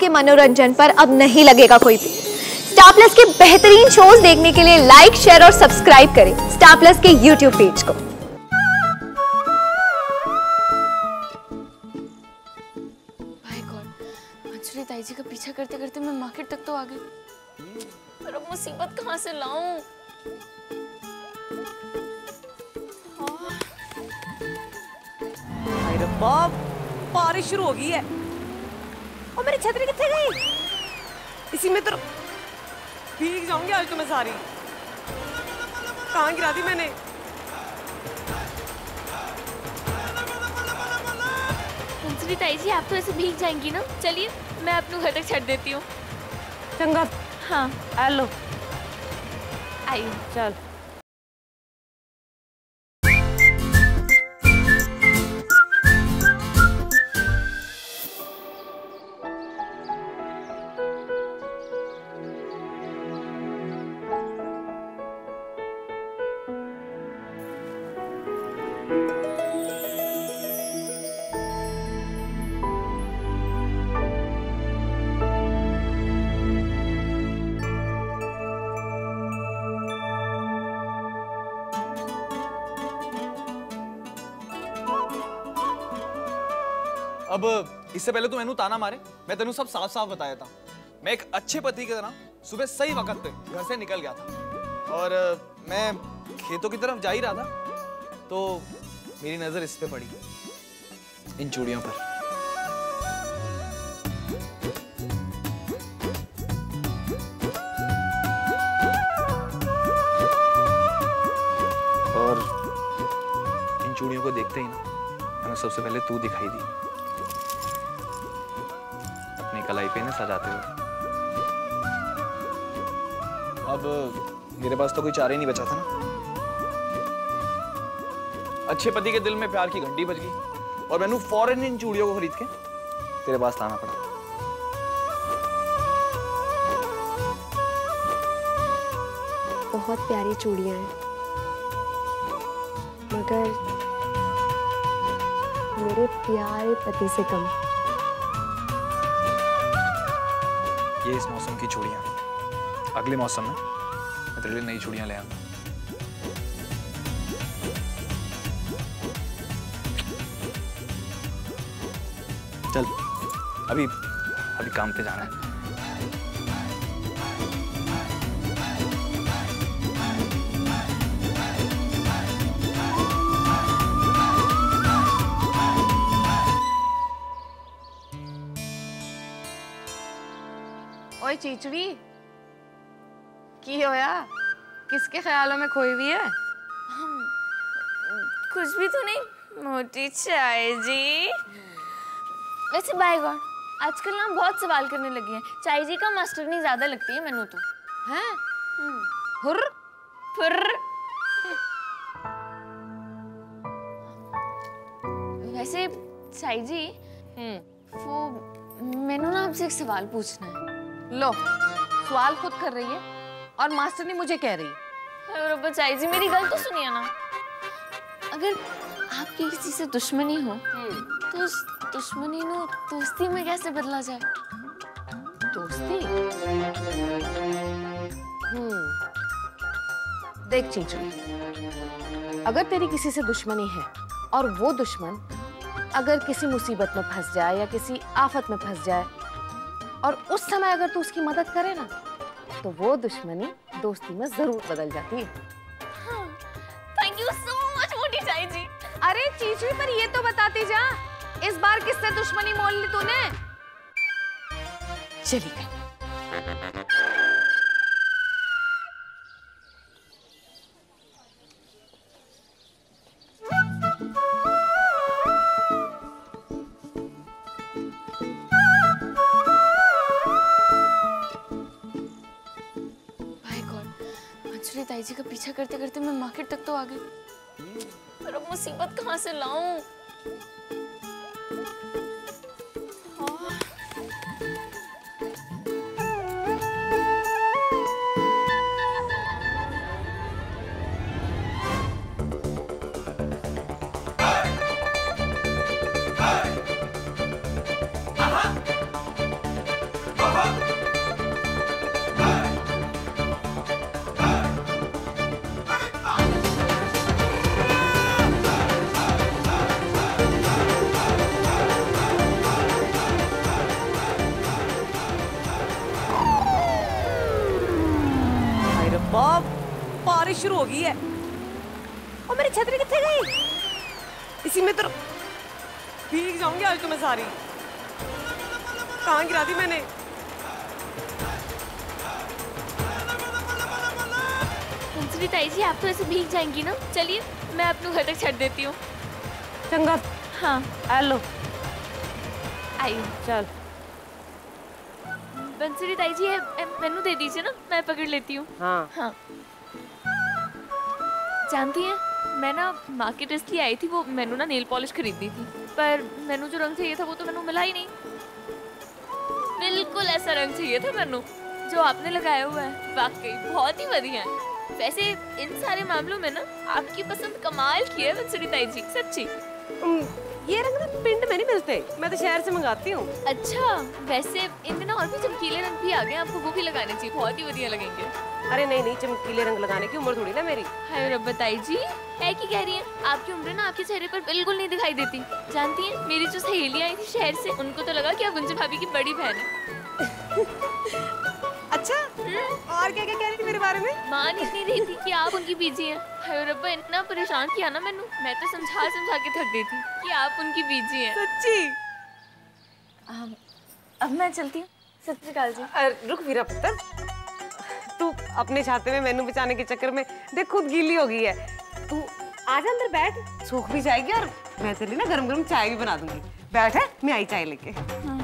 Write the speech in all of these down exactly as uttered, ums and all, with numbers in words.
आपके मनोरंजन पर अब नहीं लगेगा कोई भी। स्टार प्लस के बेहतरीन शोज देखने के लिए लाइक, शेयर और सब्सक्राइब करें स्टार प्लस के यूट्यूब पेज को। भाई गॉड, मंसूरी ताई जी का पीछा करते करते मैं मार्केट तक तो आ गई, पर अब मुसीबत कहाँ से लाऊं? अरे बाप, बारिश शुरू हो गई है और मेरी छतरी कितने गई? इसी में तो भीग जाऊंगी आज तो मैं सारी। कहाँ गिरा दी मैंने? मंसूरी ताई जी, आप तो ऐसे भीग जाएंगी ना, चलिए मैं आपको घर तक छੱਡ देती हूँ। चंगा। हाँ हेलो, आइए। चल। अब इससे पहले तू मैनू ताना मारे, मैं तेनू सब साफ साफ बताया था। मैं एक अच्छे पति की तरह सुबह सही वक्त पे घर से निकल गया था और मैं खेतों की तरफ जा ही रहा था तो मेरी नजर इस पे पड़ी, इन चूड़ियों पर। और इन चूड़ियों को देखते ही ना हमें सबसे पहले तू दिखाई दी, अपनी कलाई पे ने सजाते हुए। अब मेरे पास तो कोई चारा ही नहीं बचा था ना। अच्छे पति के दिल में प्यार की घंटी बज गई और मैंने फौरन इन चूड़ियों को खरीद के तेरे पास लाना पड़ा। बहुत प्यारी चूड़ियां हैं, मगर मेरे प्यारे पति से कम। ये इस मौसम की चूड़ियां, अगले मौसम में मैं तेरे लिए नई चूड़ियां ले आऊंगा। चल, अभी अभी काम पे जाना है। ओए चीचड़ी, की होया? किसके ख्यालों में खोई हुई है? कुछ भी तो नहीं मोटी चाय जी। वैसे बाय गॉड, आजकल ना बहुत सवाल करने लगी हैं। चाय जी का मास्टर नहीं ज्यादा लगती है मैनू तो। हैं? हुर फिर वैसे चाय जी, वो मैनू ना आपसे एक सवाल पूछना है। लो, सवाल खुद कर रही है और मास्टर ने मुझे कह रही है। अरे रब्बा चाय जी, मेरी गल तो सुनिए ना। अगर आपकी किसी से दुश्मनी हो तो उस दुश्मनी नु दोस्ती में कैसे बदला जाए? दोस्ती? हम्म, देख चीचड़ी, अगर तेरी किसी से दुश्मनी है और वो दुश्मन अगर किसी मुसीबत में फंस जाए या किसी आफत में फंस जाए और उस समय अगर तू उसकी मदद करे ना, तो वो दुश्मनी दोस्ती में जरूर बदल जाती है। थैंक यू सो मच मोटी चाय जी। अरे चीचड़ी, पर ये तो बताती जा, इस बार किससे दुश्मनी मोल ली तूने? चली गई। ताई जी का पीछा करते करते मैं मार्केट तक तो आ गई, पर अब मुसीबत कहाँ से लाऊं? शुरू हो गई है। और मेरी छतरी कितने गई? इसी में तो भीग जाऊंगी आज तो मैं सारी। कहाँ गिरा दी मैंने? बंसरी ताई जी आप तो ऐसे भीग जाएंगी ना, चलिए मैं अपनों घर तक छੱਡ देती हूँ। चंगा। हाँ हेलो आई चल। बंसरी ताई जी मैनू दे दीजिए ना, मैं पकड़ लेती हूँ। हाँ हाँ जानती हैं मैं ना मार्केट इसलिए आई थी, वो मैनू ना नेल पॉलिश खरीदनी थी, पर मैनू जो रंग चाहिए था वो तो मैनू मिला ही नहीं। बिल्कुल ऐसा रंग चाहिए था मैनू जो आपने लगाया हुआ है, वाकई बहुत ही बढ़िया है। वैसे इन सारे मामलों में ना आपकी पसंद कमाल की है बंसरी ताई जी, सच्ची। ये रंग ना पिंड में नहीं मिलते, मैं तो शहर से मंगाती हूँ। अच्छा वैसे इनमें ना और भी चमकीले रंग भी आ गए, आपको वो भी लगाने चाहिए, बहुत ही बढ़िया लगेंगे। अरे नहीं नहीं, चमकीले रंग लगाने की उम्र थोड़ी ना मेरी। हाय रब्बा ताई जी, है की कह रही हैं? आपकी उम्र ना आपके चेहरे पर बिल्कुल नहीं दिखाई देती। जानती हैं मेरी जो सहेलियां आई थी शहर से, उनको तो लगा कि आप गुंजन भाभी की बड़ी बहन है। अच्छा और क्या क्या कह रही थी मेरे बारे में? मान ही नहीं रही थी कि आप उनकी बीजी हैं। हाय रब्बा इतना परेशान किया ना मैनू, मैं तो समझा समझा के थक गई थी कि आप उनकी बीजी हैं। सच्ची? अब, अब मैं चलती हूँ। सत श्री अकाल जी। अरे रुक वीरा पुत्र, तू अपने छाते में मैनू बचाने के चक्कर में देख खुद गीली हो गई है। तू आजा अंदर बैठ, सूख भी जाएगी और मैं तेरे लिए ना गरम गरम चाय भी बना दूंगी। बैठ है, मैं आई चाय लेके। हाँ।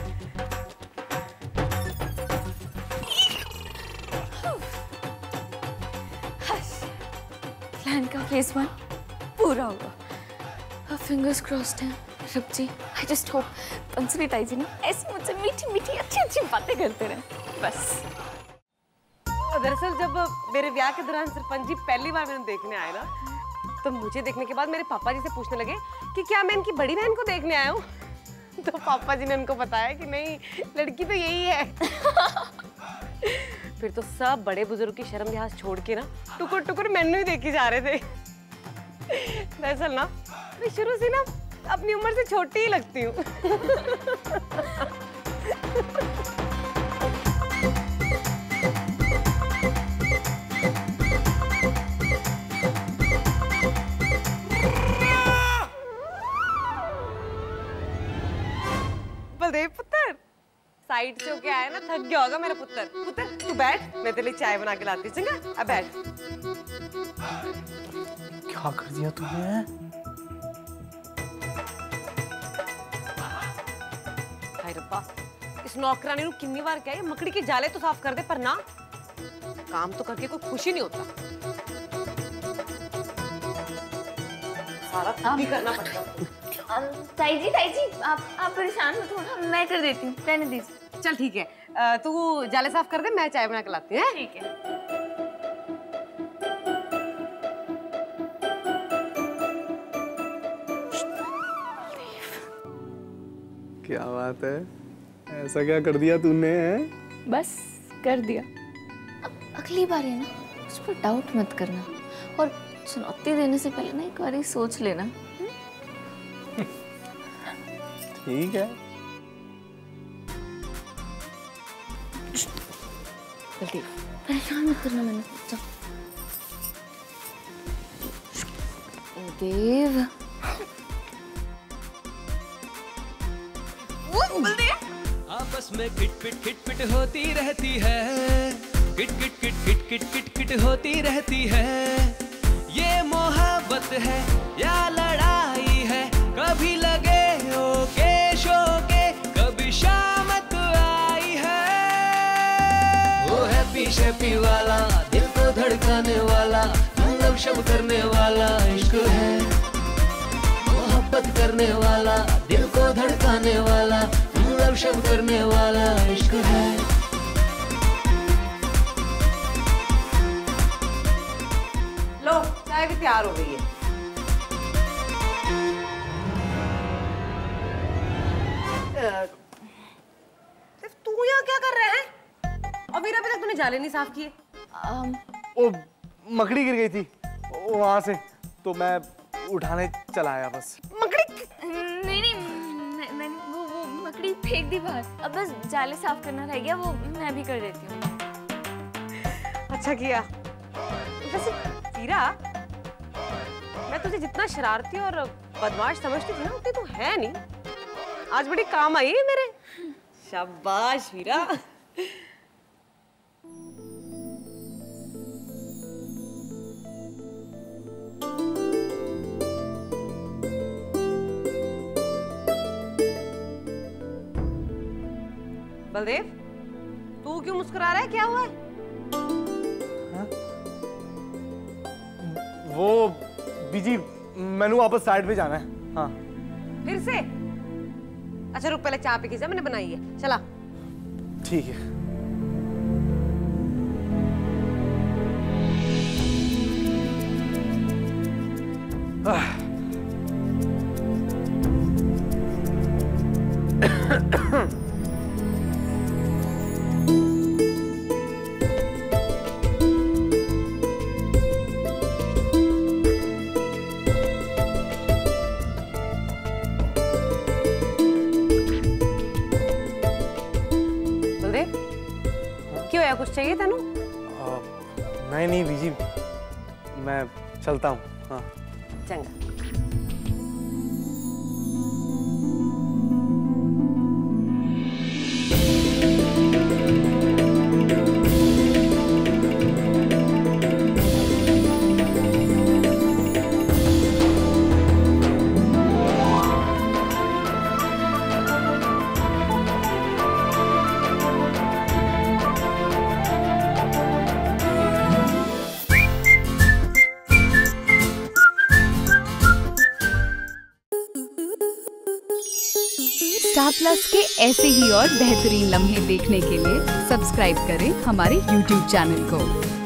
प्लान का फेज वन पूरा हुआ, अब फिंगर्स क्रॉस्ड हैं। रब जी आई जस्ट होप बंसरी ताई जी ना ऐसी मुझसे मीठी मीठी अच्छी अच्छी बातें करते रहे बस। दरअसल जब मेरे ब्याह के दौरान सरपंच जी पहली बार मैंने देखने आए ना, तो मुझे देखने के बाद मेरे पापा जी से पूछने लगे कि क्या मैं इनकी बड़ी बहन को देखने आया हूँ। तो पापा जी ने उनको बताया कि नहीं, लड़की तो यही है। फिर तो सब बड़े बुजुर्ग की शर्म लिहाज छोड़ के ना टुकुर टुकुर मैनू ही देखी जा रहे थे। दरअसल ना मैं शुरू से ना अपनी उम्र से छोटी ही लगती हूँ। बलदेव पुत्र साइड से होके आया ना, थक गया होगा मेरा पुत्र। पुत्र तू बैठ, मैं तेरे लिए चाय बना के लाती हूँ। चंगा अब बैठ। क्या कर दिया तूने? हाय रब्बा, इस नौकरानी ने कितनी बार कहा है मकड़ी के जाले तो साफ कर दे, पर ना, काम तो करके कोई खुशी नहीं होता, सारा खुद ही करना पड़ता। ताई जी ताई जी आप आप परेशान मत हो, मैं कर देती हूँ, रहने दीजिए। चल ठीक है, तू जाले साफ कर दे, मैं चाय बना के लाती हूँ। ठीक है। क्या बात है, ऐसा क्या कर दिया तूने? बस कर दिया। अब अगली बार है ना उस पर डाउट मत करना, और चुनौती देने से पहले ना एक बार सोच लेना। ठीक है। बलदेव परेशान मत करना मैंने। बलदेव आपस में किट पिट किट पिट होती रहती है, किट किट किट किट किट किट किट होती रहती है। ये मोहब्बत है या लड़ाई है, कभी लगे ओके शोके, कभी शामत आई है। वो है पीछे पी वाला, दिल को धड़काने वाला, मतलब शब करने वाला इश्क है। मोहब्बत करने वाला, दिल को धड़काने वाला, मतलब शब करने वाला इश्क है। लो चाय भी तैयार हो गई है। तू यहाँ क्या कर रहा है? अभी अभी तक तूने जाले नहीं साफ किए। ओ, मकड़ी गिर गई थी वहां से, तो मैं उठाने चला आया बस। मकड़ी? नहीं नहीं मैं, मैंने वो वो मकड़ी फेंक दी बाहर, अब बस जाले साफ करना रह गया, वो मैं भी कर देती हूँ। अच्छा किया। वैसे वीरा, मैं तुझे जितना शरारती और बदमाश समझती थी ना, उतनी तू है नहीं। आज बड़ी काम आई है मेरे। शाबाश वीरा। बलदेव, तू क्यों मुस्कुरा रहा है? क्या हुआ है? हाँ? वो बीजी, मैंने वापस साइड पे जाना है। हाँ। फिर से? अच्छा रुक, पहले चाय पी के जा, मैंने बनाई है। चला। ठीक है। क्यों है, कुछ चाहिए तेनू? नहीं नहीं बीजी, मैं चलता हूँ। हाँ चंगा। स्टार प्लस के ऐसे ही और बेहतरीन लम्हे देखने के लिए सब्सक्राइब करें हमारे यूट्यूब चैनल को।